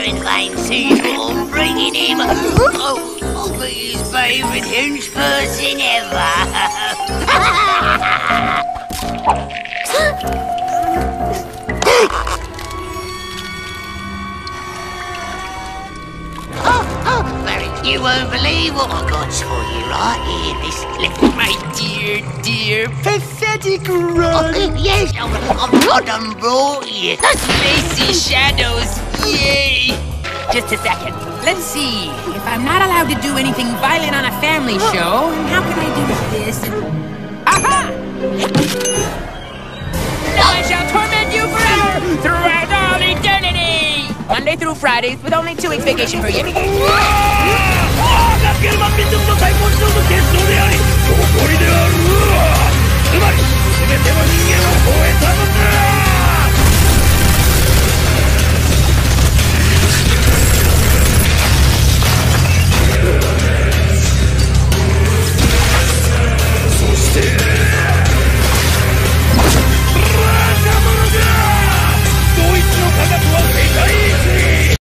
Valentine's season, bringing him his favourite hench person ever. You won't believe what I got for you right here, this little... My dear, pathetic run. Yes, I done brought you. Lazy shadows, yay! Just a second. Let's see. If I'm not allowed to do anything violent on a family show, how can I do this? Aha! Now I shall torment you forever throughout all eternity! Monday through Fridays with only 2 weeks vacation per year. ゲルマン民族の最高指導の結晶であり誇りである。つまり全ての人間を超えたのだ。